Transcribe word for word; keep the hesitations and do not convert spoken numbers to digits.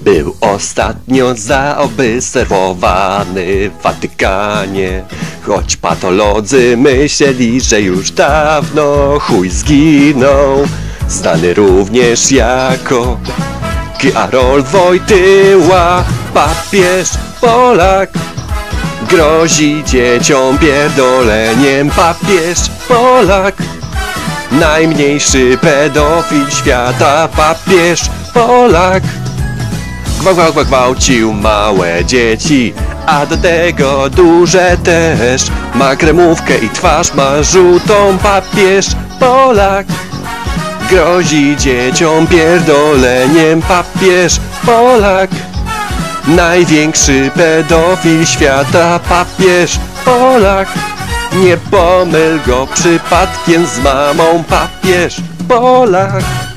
Był ostatnio zaobserwowany w Watykanie, choć patolodzy myśleli, że już dawno chuj zginął. Znany również jako Karol Wojtyła, papież Polak. Grozi dzieciom pierdoleniem, papież Polak. Najmniejszy pedofil świata, papież Polak. Gwał, gwał, gwał, gwałcił małe dzieci, a do tego duże też. Ma kremówkę i twarz ma żółtą, papież Polak. Grozi dzieciom pierdoleniem, papież Polak. Największy pedofil świata, papież Polak. Nie pomyl go przypadkiem z mamą, papież Polak.